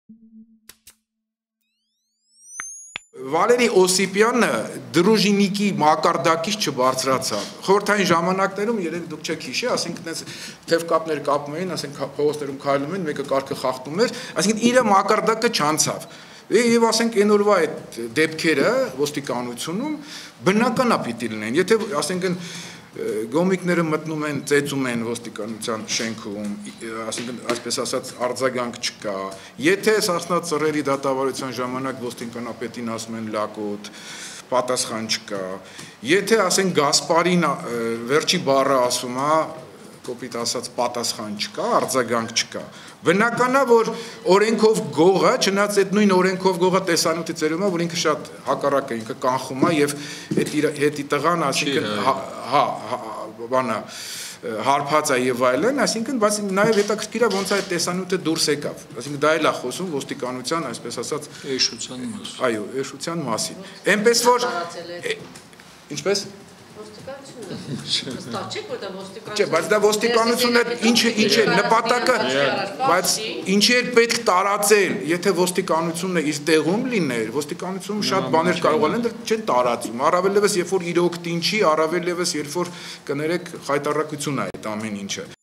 Վալերի Օսիպյանը դրուժինիկի մակարդակից չբարձրացավ։ Խորհրդային ժամանակներում երեք դուք չեք հիշի, ասենք այդպես թև կապներ կապում էին, ասենք փողոցներում քայլում են, մեկը կարգը խախտում էր, այսինքն իր մակարդակը չանցավ։ Եվ ասենք այն օրվա այդ դեպքերը ոստիկանությունում բնական է պիտի լինեն։ Եթե ասենք գոմիկները մտնում են, ծեծում են ոստիկանության շենքում, ասենք այսպես ասած արձագանք չկա։ Եթե Սասնա ծռերի դատավարության ժամանակ ոստիկանապետին ասում են լակոտ, պատասխան չկա։ Եթե ասենք Գասպարին վերջի բառը ասում է, կոպիտ ասած պատասխան չկա, արձագանք չկա։ Բնական է, որ օրենքով գողը, չնայած այդ նույն օրենքով գողը տեսանյութից երևում է, որ ինքը շատ հակառակ է, ինքը կանխում է եւ հետի տղան, այսինքն բանը հարբած է եւ այլն, այսինքն բայց նաեւ հետաքրքիր է ոնց այդ տեսանյութը դուրս եկավ։ Այսինքն դա էլ է խոսում ոստիկանության, այսպես ասած, էշության մասին։ Այո, էշության մասին։ Այնպես որ ինչպես Չէ, բայց դա ոստիկանությունը ինչ է նպատակը, բայց ինչի է պետք տարածել, եթե ոստիկանությունը իր տեղում լիներ, ոստիկանությունում շատ բաներ կարող են լինել, չեն տարածում, առավել ևս երբ որ իրոք տինչի, առավել ևս երբ որ կներեք խայտառակություն է այդ ամեն ինչը։